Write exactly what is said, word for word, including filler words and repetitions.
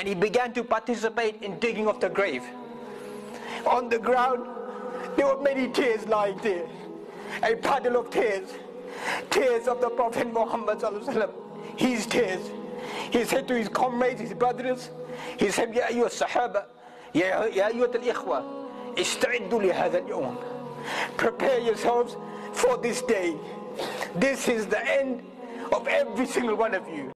and he began to participate in digging of the grave. On the ground, there were many tears lying there, a puddle of tears, tears of the Prophet Muhammad sallallahu alaihi wasallam, his tears. He said to his comrades, his brothers, he said, Ya ayyuha sahaba, Ya ayyuha al-ikhwa, ista'iddu li hadha al-yawm. Prepare yourselves for this day. This is the end of every single one of you.